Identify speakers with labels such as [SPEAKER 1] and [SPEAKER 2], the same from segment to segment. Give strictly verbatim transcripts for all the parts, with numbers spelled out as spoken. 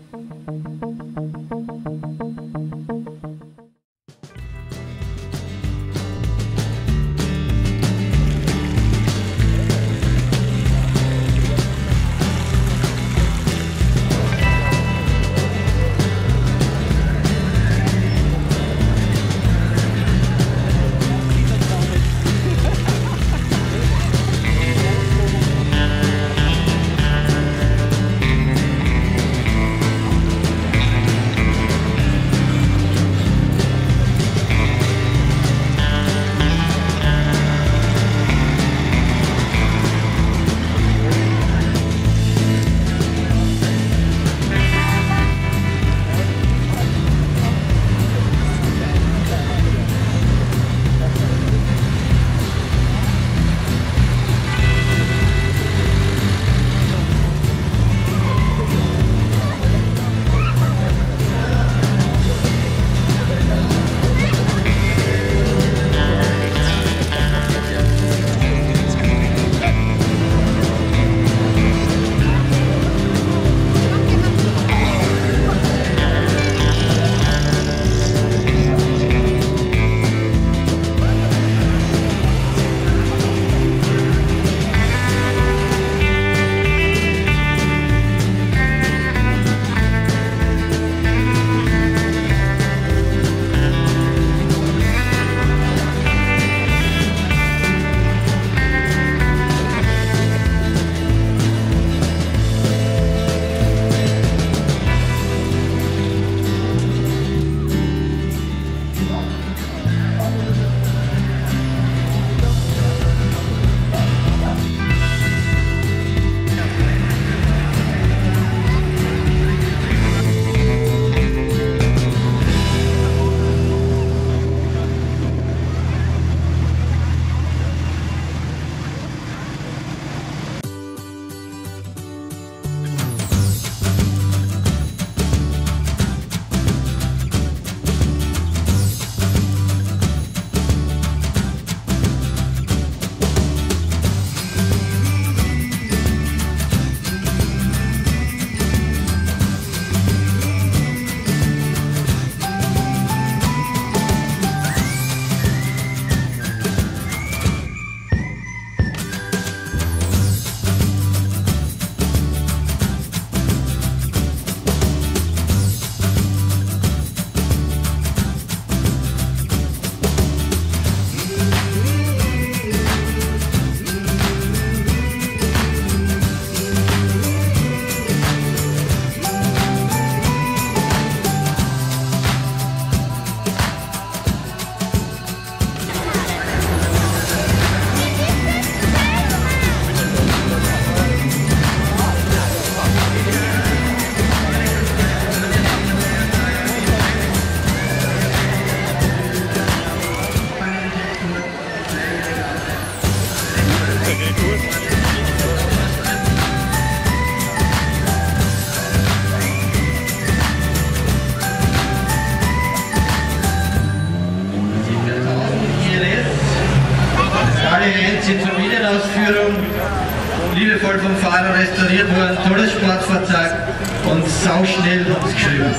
[SPEAKER 1] sind Familienausführung, liebevoll vom Fahrer restauriert worden, tolles Sportfahrzeug und sauschnell geschrieben.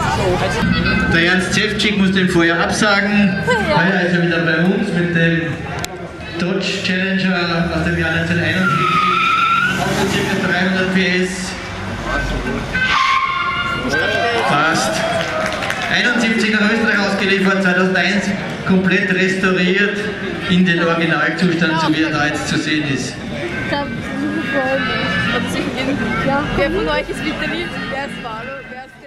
[SPEAKER 1] Der Ernst Zevcik musste im Vorjahr absagen, heuer ist er wieder bei uns mit dem Dodge Challenger aus dem Jahr neunzehnhunderteinundsiebzig, hat ca. dreihundert P S. Passt. einundsiebzig nach Österreich ausgeliefert, zweitausendeins komplett restauriert in den Originalzustand, so wie er da jetzt zu sehen ist.
[SPEAKER 2] Wer von euch ist Vitalist? Wer ist Valo?